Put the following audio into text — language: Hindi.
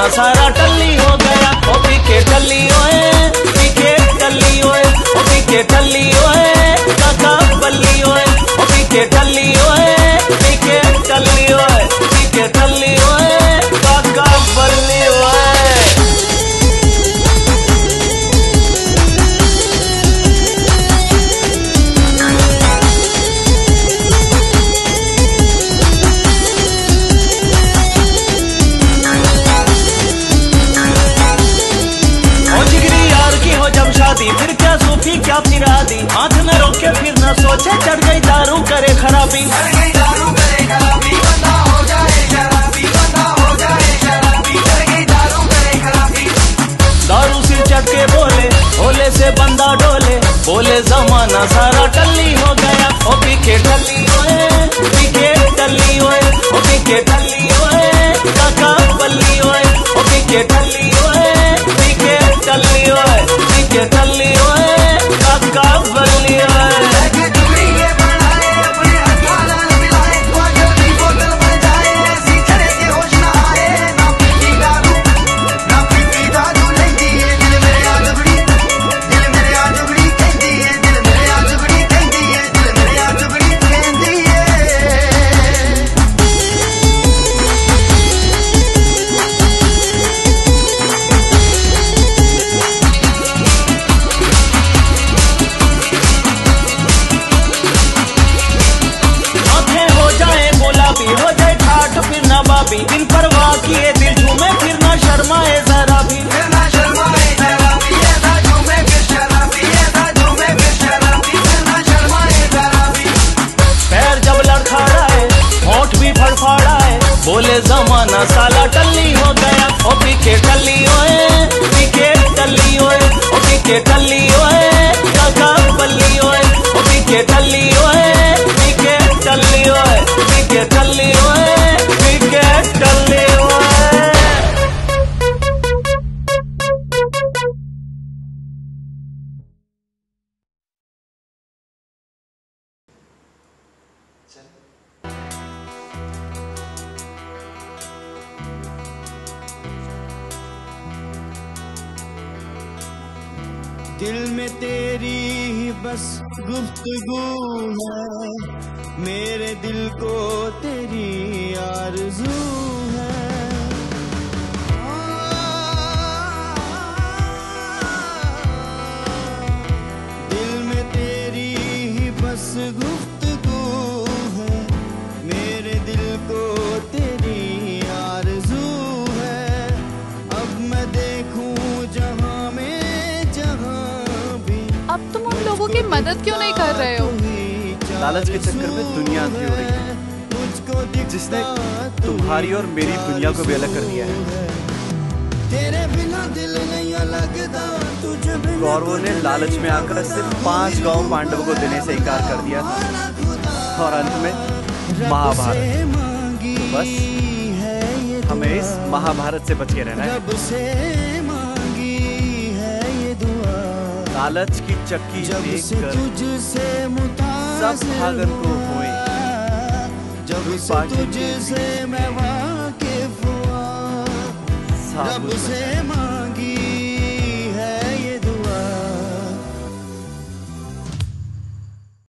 जमाना सारा टल्ली हो गया। ओ पीके टल्ली ओए, पीके टल्ली ओए, ओ पीके टल्ली ओए, काका बल्ली ओए, ओ पीके टल्ली ओए, पीके टल्ली ओए, पीके टल्ली ओए, काका बल्ली ओए। फिर क्या सूफी क्या फिर आदि, हाथ न रोके फिर न सोचे, चढ़ गई दारू करे खराबी, बंदा हो जाए शराबी, बंदा हो जाए शराबी, चढ़ गई दारू करे खराबी। दारू सिर चढ़ के बोले, भोले से बंदा डोले, बोले जमाना सारा टल्ली हो गया। ओ पीके टल्ली ओए, पीके टल्ली ओए, ओ पीके टल्ली ओए, काका बल्ली ओए, ओ पीके टल्ली ओए, पीके टल्ली ओए, पीके टल्ली ओए, काका बल्ली ओए। हो जाए ठाठ फिर ना बाबी, दिल परवाह किए दिल झूमे फिर ना शर्माए जरा भी, फिर ना शर्माए जरा भी, ऐसा झूमे फिर शराबी, ऐसा झूमे फिर शराबी, फिर ना शर्माए जरा भी। पैर जब लड़खड़ाए होंठ भी फड़फड़ाए, बोले जमाना साला टल्ली हो गया। ओ पीके टल्ली ओए, पीके टल्ली ओए, ओ पीके टल्ली ओए, काका बल्ली ओए, ओ पीके टल्ली ओए, पीके टल्ली ओए, पीके टल्ली ओए, पीके टल्ली ओए। दिल में तेरी ही बस गुफ्तगू है, मेरे दिल को तेरी आरज़ू है। दिल में तेरी ही बस गुफ्तगू है, मेरे दिल को तेरी आरज़ू है। अब मैं देखूं जहां में अब तुम उन लोगों की मदद क्यों नहीं कर रहे हो? लालच के चक्कर में दुनिया अंधी हो रही है, जिसने तुम्हारी और मेरी दुनिया को भी अलग कर दिया है। तेरे बिना दिल नहीं लगता, तुझे बिना कौरवों ने लालच में आकर सिर्फ 5 गांव पांडवों को देने से इनकार कर दिया था, और अंत में महाभारत। बस हमें इस महाभारत से बच के रहना है। लालच की चक्की देखकर सब भागन को हुए, जब से तुझसे मैं वाकिफ हुआ, जब से